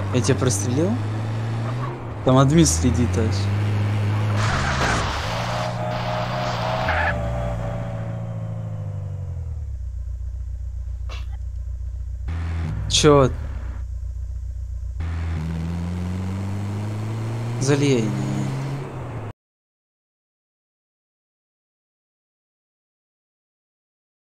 Я тебя прострелил? Там админ следит аж. Чё? Залей.